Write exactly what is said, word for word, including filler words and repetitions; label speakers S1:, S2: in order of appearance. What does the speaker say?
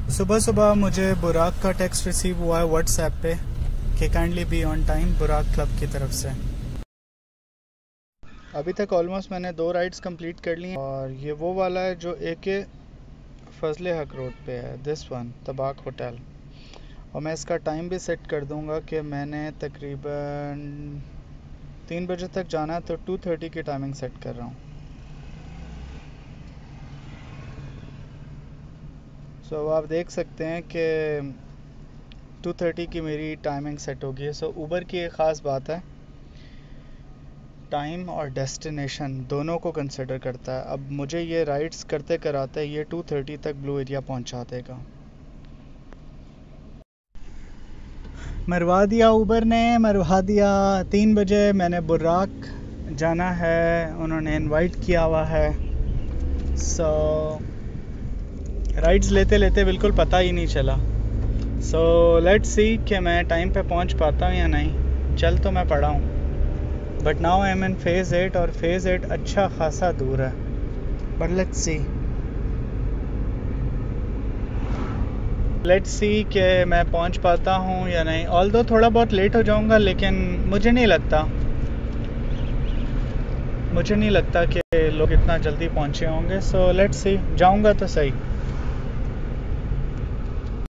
S1: सुबह सुबह मुझे बुराक का टेक्स्ट रिसीव हुआ है व्हाट्सएप पे कि kindly be on time Buraq club की तरफ से। अभी तक ऑलमोस्ट मैंने दो राइड्स कंप्लीट कर ली हैं और ये वो वाला है जो ए के फजले हक रोड पे है, दिस वन तबाक होटल। और मैं इसका टाइम भी सेट कर दूंगा कि मैंने तकरीबन तीन बजे तक जाना है, तो टू थर्टी की टाइमिंग सेट कर रहा हूँ। सो so, आप देख सकते हैं कि टू थर्टी की मेरी टाइमिंग सेट होगी है। सो so, ऊबर की एक ख़ास बात है, टाइम और डेस्टिनेशन दोनों को कंसिडर करता है। अब मुझे ये राइड्स करते कराते ये टू थर्टी तक ब्लू एरिया पहुंचा देगा। मरवा दिया ऊबर ने, मरवा दिया। तीन बजे मैंने बुराक जाना है, उन्होंने इनवाइट किया हुआ है। सो so, राइड्स लेते लेते बिल्कुल पता ही नहीं चला। सो लेट्स सी कि मैं टाइम पे पहुंच पाता हूँ या नहीं। चल तो मैं पड़ा हूँ, but now I am in phase eight और फेज़ एट अच्छा खासा दूर है, but let's see let's see कि मैं पहुंच पाता हूँ या नहीं। ऑल्दो थोड़ा बहुत लेट हो जाऊँगा, लेकिन मुझे नहीं लगता मुझे नहीं लगता कि लोग इतना जल्दी पहुँचे होंगे। सो लेट्स सी, जाऊँगा तो सही।